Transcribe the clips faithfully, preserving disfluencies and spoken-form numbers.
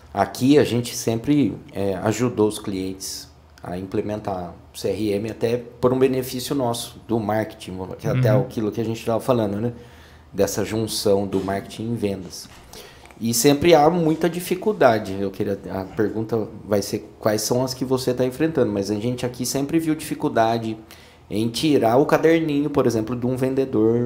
Aqui a gente sempre é, ajudou os clientes a implementar o C R M até por um benefício nosso, do marketing, que é até Uhum. aquilo que a gente estava falando, né? Dessa junção do marketing e vendas. E sempre há muita dificuldade. Eu queria, a pergunta vai ser quais são as que você está enfrentando, mas a gente aqui sempre viu dificuldade em tirar o caderninho, por exemplo, de um vendedor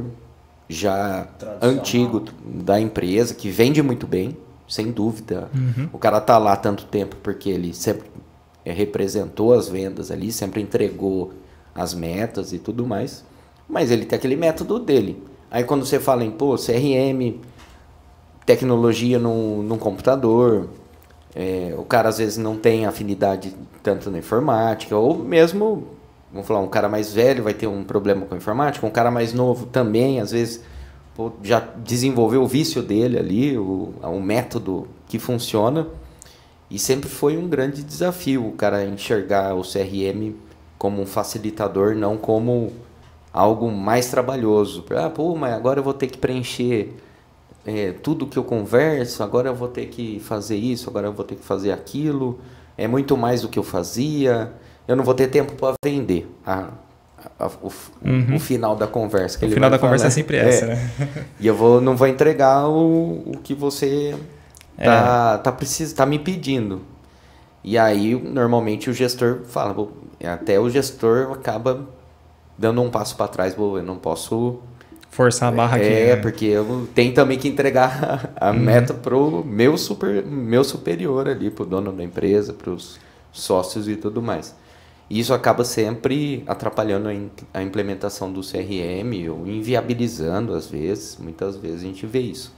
já antigo da empresa, que vende muito bem, sem dúvida. Uhum. O cara tá lá tanto tempo porque ele sempre é, representou as vendas ali, sempre entregou as metas e tudo mais, mas ele tem aquele método dele. Aí quando você fala em, pô, C R M, tecnologia num, num computador, é, o cara às vezes não tem afinidade tanto na informática, ou mesmo, vamos falar, um cara mais velho vai ter um problema com a informática, um cara mais novo também, às vezes, pô, já desenvolveu o vício dele ali, o, o método que funciona, e sempre foi um grande desafio o cara enxergar o C R M como um facilitador, não como algo mais trabalhoso. Ah, pô, mas agora eu vou ter que preencher é, tudo que eu converso, agora eu vou ter que fazer isso, agora eu vou ter que fazer aquilo, é muito mais do que eu fazia, eu não vou ter tempo para vender. A, a, o, uhum. o final da conversa. Que o ele final vai da falar, conversa é sempre essa, é, né? E eu vou, não vou entregar o, o que você tá, é. tá, precis, tá me pedindo. E aí, normalmente, o gestor fala, até o gestor acaba dando um passo para trás, eu não posso forçar a barra é, aqui. É, né? porque eu tenho também que entregar a uhum. meta pro meu, super, meu superior ali, pro dono da empresa, pros sócios e tudo mais. E isso acaba sempre atrapalhando a implementação do C R M ou inviabilizando às vezes, muitas vezes a gente vê isso.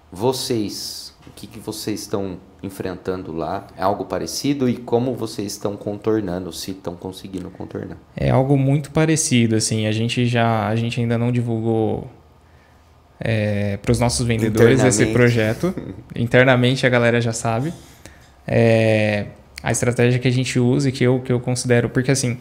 Vocês, o que, que vocês estão enfrentando lá? É algo parecido e como vocês estão contornando, se estão conseguindo contornar? É algo muito parecido, assim, a gente já, a gente ainda não divulgou é, para os nossos vendedores esse projeto. Internamente a galera já sabe. É, a estratégia que a gente usa e que eu, que eu considero, porque assim,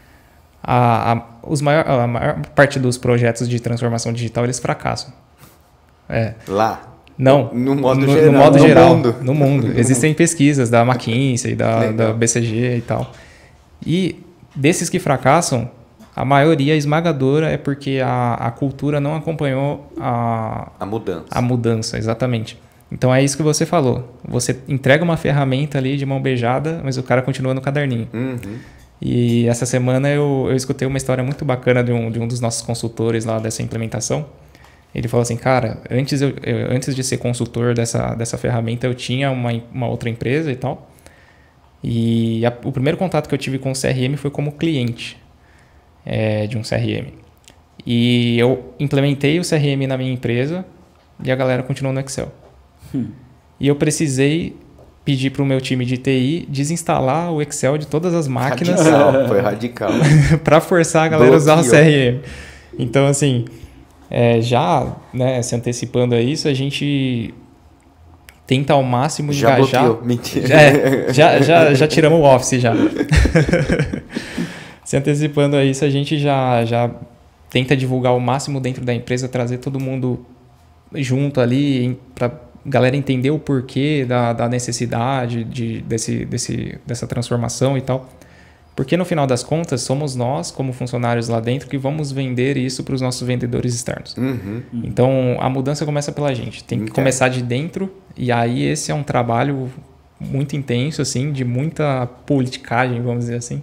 a, a, os maior, a maior parte dos projetos de transformação digital, eles fracassam. É. Lá? Não, no modo no, geral, no, modo no geral, mundo. no mundo. Existem pesquisas da McKinsey, da, da B C G e tal. E desses que fracassam, a maioria esmagadora é porque a, a cultura não acompanhou a, a mudança. A mudança, exatamente. Então é isso que você falou. Você entrega uma ferramenta ali de mão beijada, mas o cara continua no caderninho. Uhum. E essa semana eu, eu escutei uma história muito bacana de um, de um dos nossos consultores lá dessa implementação. Ele falou assim, cara, antes, eu, eu, antes de ser consultor dessa, dessa ferramenta, eu tinha uma, uma outra empresa e tal. E a, o primeiro contato que eu tive com o C R M foi como cliente é, de um C R M. E eu implementei o C R M na minha empresa e a galera continuou no Excel. Hum. E eu precisei pedir para o meu time de T I desinstalar o Excel de todas as máquinas. Radical, foi radical. Para forçar a galera a usar o C R M. Então, assim... É, já, né, se antecipando a isso, a gente tenta ao máximo já engajar... Bloqueou. Mentira. É, já, já, já tiramos o Office, já. Se antecipando a isso, a gente já, já tenta divulgar o máximo dentro da empresa, trazer todo mundo junto ali, para a galera entender o porquê da, da necessidade de, desse, desse, dessa transformação e tal. Porque no final das contas, somos nós, como funcionários lá dentro, que vamos vender isso para os nossos vendedores externos. Uhum. Então, a mudança começa pela gente. Tem que Entendo. começar de dentro. E aí, esse é um trabalho muito intenso, assim, de muita politicagem, vamos dizer assim.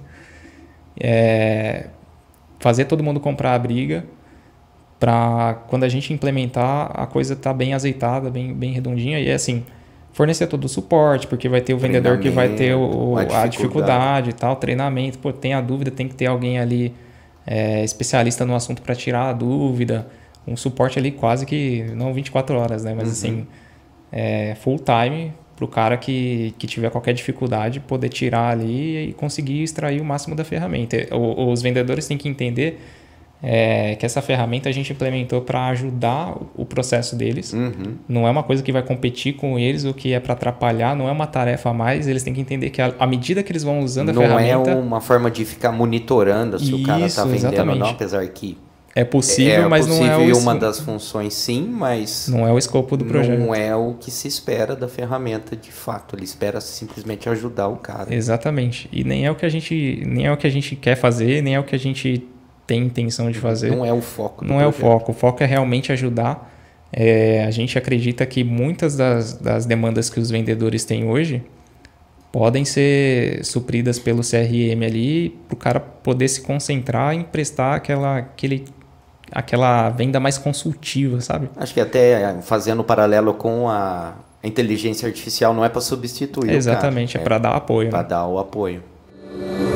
É fazer todo mundo comprar a briga para, quando a gente implementar, a coisa tá bem azeitada, bem, bem redondinha. E é assim... fornecer todo o suporte, porque vai ter o vendedor que vai ter o, o, a, dificuldade. a dificuldade e tal, treinamento. Pô, tem a dúvida, tem que ter alguém ali é, especialista no assunto para tirar a dúvida. Um suporte ali quase que, não vinte e quatro horas, né? Mas uhum. assim, é, full time para o cara que, que tiver qualquer dificuldade poder tirar ali e conseguir extrair o máximo da ferramenta. O, os vendedores têm que entender É, que essa ferramenta a gente implementou para ajudar o processo deles. Uhum. Não é uma coisa que vai competir com eles, o que é para atrapalhar, não é uma tarefa a mais. Eles têm que entender que à medida que eles vão usando a não ferramenta... Não é uma forma de ficar monitorando se Isso, o cara está vendendo exatamente. ou não, apesar que É possível, é mas possível não é o... uma das funções, sim, mas não é o escopo do projeto. Não é o que se espera da ferramenta de fato. Ele espera simplesmente ajudar o cara. Exatamente. E nem é o que a gente, nem é o que a gente quer fazer, nem é o que a gente tem intenção de fazer. Não é o foco do Não é projeto. o foco. O foco é realmente ajudar. É, a gente acredita que muitas das, das demandas que os vendedores têm hoje podem ser supridas pelo C R M ali para o cara poder se concentrar em prestar aquela, aquele, aquela venda mais consultiva, sabe? Acho que até fazendo paralelo com a inteligência artificial não é para substituir Exatamente, o cara. é para dar apoio. Para né? dar o apoio.